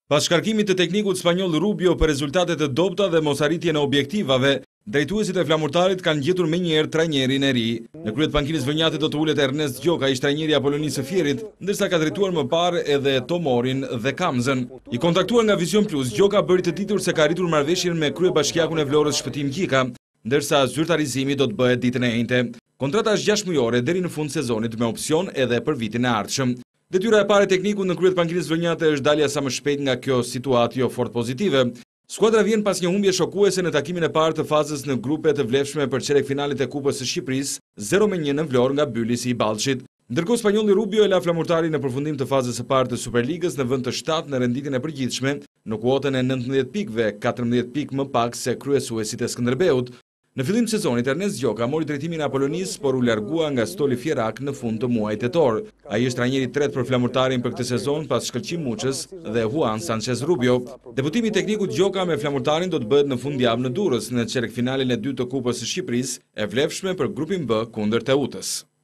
Pas shkarkimit të teknikut spanjoll Rubio për rezultatet të dobta dhe mosarritjen e objektivave, drejtuesit e flamurtarit kanë gjetur menjëherë trajnerin e ri. Në krye të pankinës vënjate do të ulet Ernest Gjoka, ish trajneri i Apollonisë së Fierit, ndërsa ka drejtuar më parë edhe Tomorin dhe Kamzën. I kontaktuar nga Vision Plus, Gjoka bëri të ditur se ka arritur marrëveshjen me kryebashkiakun e Vlorës Shpëtim Gjika, ndërsa zyrtarizimi do të bëhet ditën e njëjtë. Kontrata është 6 mujore deri në fund sezonit me opsion edhe për vitin e ardhshëm. Detyra e parë e teknikut në krye të pankinës vënjate është dalja sa më shpejt nga kjo situatë jo fort pozitive. Skuadra vjen pas një humbje shokuese në takimin e parë të fazës në grupe të vlefshme për çerek finalit e Kupës së Shqipërisë, 0-1 në Vlorë nga Bylisi i Ballçit. Ndërkohë spanjolli Rubio e la flamurtarin në përfundim të fazës së parë të Superligës në vend të 7 në renditjen e përgjithshme, në kuotën e 19 pikëve, 14 pikë më pak se kryesuesit e Skënderbeut. Në fillim të sezonit, Ernest Gjoka mori drejtimin e Apollonisë, por u largua nga Stoli Fjerak në fund të muajit tetor. Ai është trajneri i tretë për flamurtarin për këtë sezon pas Shkëlqim Muçës dhe Juan Sanchez Rubio. Debutimi i teknikut Gjoka me flamurtarin do të bëhet në fundjavë në Durrës në çerek finalen e dytë të Kupës së Shqipërisë, e vlefshme për grupin B kundër Teutës.